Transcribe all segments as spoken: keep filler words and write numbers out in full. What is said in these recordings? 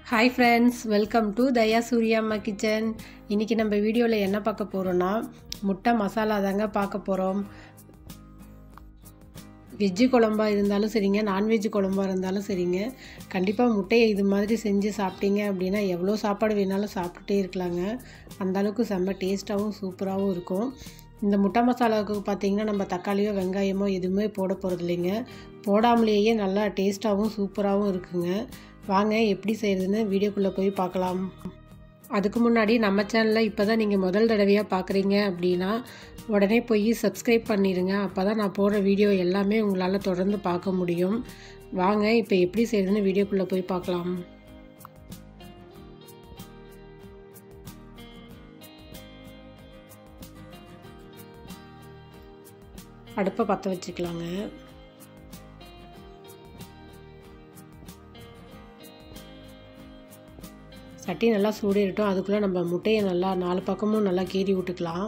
Hi friends, welcome to Daya Suriyamma Kitchen. இன்னைக்கு நம்ம வீடியோல என்ன பார்க்க போறோம்னா முட்டை மசாலா தாங்க பார்க்க போறோம். வெஜ் குழம்பா இருந்தாலும் சரிங்க, நான்வெஜ் குழம்பா இருந்தாலும் சரிங்க, கண்டிப்பா முட்டையை இது மாதிரி செஞ்சு சாப்பிட்டீங்க அப்படினா எவ்வளோ சாப்பாடு வேணாலும் சாப்பிட்டுட்டே இருக்கலாங்க. அந்த அளவுக்கு செம்ம டேஸ்டாவும் சூப்பராவும் இருக்கும். இந்த முட்டை மசாலாவுக்கு பார்த்தீங்கன்னா நம்ம தக்காளியோ வெங்காயமோ எதுவுமே போட போறது இல்லைங்க. போடாமலேயே நல்லா டேஸ்டாவும் சூப்பராவும் இருக்குங்க. வாங்க எப்படி செய்யறதுன்னு வீடியோக்குள்ள போய் பார்க்கலாம். அதுக்கு முன்னாடி நம்ம சேனலை இப்போதான் நீங்கள் முதல் தடவையாக பார்க்குறீங்க அப்படின்னா உடனே போய் சப்ஸ்கிரைப் பண்ணிடுங்க. அப்போ தான் நான் போடுற வீடியோ எல்லாமே உங்களால் தொடர்ந்து பார்க்க முடியும். வாங்க இப்போ எப்படி செய்யறதுன்னு வீடியோக்குள்ளே போய் பார்க்கலாம். அடுப்பை பற்ற வச்சுக்கலாங்க. சட்டி நல்லா சூடிரட்டும். அதுக்குள்ளே நம்ம முட்டையை நல்லா நாலு பக்கமும் நல்லா கீறி விட்டுக்கலாம்.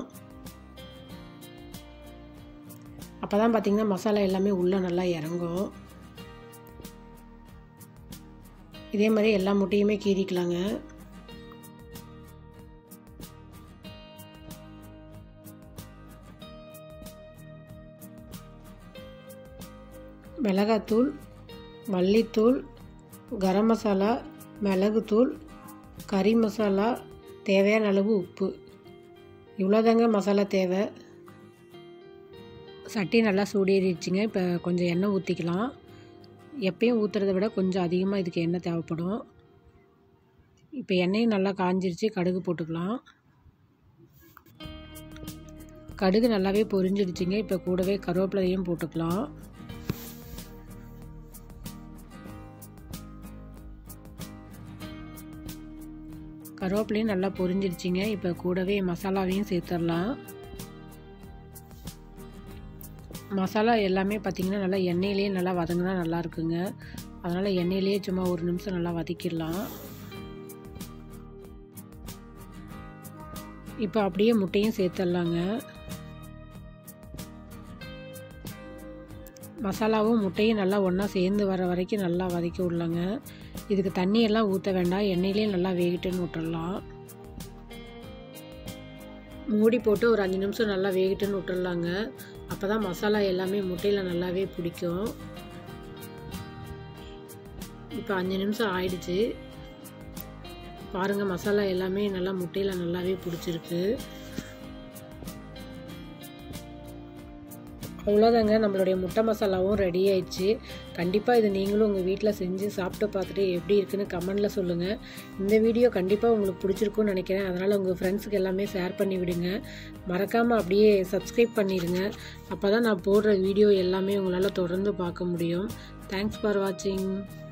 அப்போ தான் பார்த்திங்கன்னா மசாலா எல்லாமே உள்ளே நல்லா இறங்கும். இதே மாதிரி எல்லா முட்டையுமே கீறிக்கலாங்க. மிளகாத்தூள், மல்லித்தூள், கரம் மசாலா, மிளகுத்தூள், கறி மசாலா, தேவையான அளவு உப்பு, இவ்வளோதாங்க மசாலா தேவை. சட்டி நல்லா சூடேறிடுச்சுங்க. இப்போ கொஞ்சம் எண்ணெய் ஊற்றிக்கலாம். எப்பயும் ஊற்றுறத விட கொஞ்சம் அதிகமாக இதுக்கு எண்ணெய் தேவைப்படும். இப்போ எண்ணெயும் நல்லா காஞ்சிருச்சு. கடுகு போட்டுக்கலாம். கடுகு நல்லாவே பொரிஞ்சிடுச்சுங்க. இப்போ கூடவே கருவேப்பிலையும் போட்டுக்கலாம். கருவேப்பிலையும் நல்லா பொரிஞ்சிடுச்சிங்க. இப்போ கூடவே மசாலாவையும் சேர்த்துடலாம். மசாலா எல்லாமே பார்த்திங்கன்னா நல்லா எண்ணெயிலேயே நல்லா வதங்கினா நல்லா இருக்குங்க. அதனால் எண்ணெயிலேயே சும்மா ஒரு நிமிஷம் நல்லா வதக்கிடலாம். இப்போ அப்படியே முட்டையும் சேர்த்துடலாங்க. மசாலாவும் முட்டையும் நல்லா ஒன்றா சேர்ந்து வர வரைக்கும் நல்லா வதக்கி விடலாங்க. இதுக்கு தண்ணியெல்லாம் ஊற்ற வேண்டாம். எண்ணெயிலே நல்லா வேகிட்டுன்னு விட்டுடலாம். மூடி போட்டு ஒரு அஞ்சு நிமிஷம் நல்லா வேகிட்டுன்னு விட்டுடலாங்க. அப்போ தான் மசாலா எல்லாமே முட்டையில் நல்லாவே பிடிக்கும். இப்போ அஞ்சு நிமிஷம் ஆயிடுச்சு. பாருங்கள், மசாலா எல்லாமே நல்லா முட்டையில் நல்லாவே பிடிச்சிருக்கு. அவ்வளோதாங்க, நம்மளுடைய முட்டை மசாலாவும் ரெடி ஆயிடுச்சு. கண்டிப்பாக இது நீங்களும் உங்கள் வீட்டில் செஞ்சு சாப்பிட்டு பார்த்துட்டு எப்படி இருக்குன்னு கமெண்டில் சொல்லுங்கள். இந்த வீடியோ கண்டிப்பாக உங்களுக்கு பிடிச்சிருக்குன்னு நினைக்கிறேன். அதனால் உங்கள் ஃப்ரெண்ட்ஸுக்கு எல்லாமே ஷேர் பண்ணி விடுங்க. மறக்காமல் அப்படியே சப்ஸ்கிரைப் பண்ணிடுங்க. அப்போ தான் நான் போடுற வீடியோ எல்லாமே உங்களால் தொடர்ந்து பார்க்க முடியும். தேங்க்ஸ் ஃபார் வாட்சிங்.